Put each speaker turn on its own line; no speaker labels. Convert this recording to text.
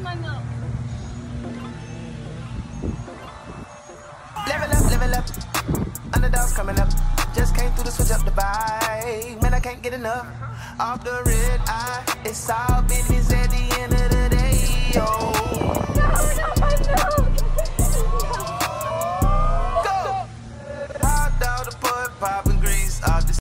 Level up, underdogs coming up. Just came through to switch up the vibe. Man, I can't get enough. Off the red eye, it's all business at the end of the day. Oh.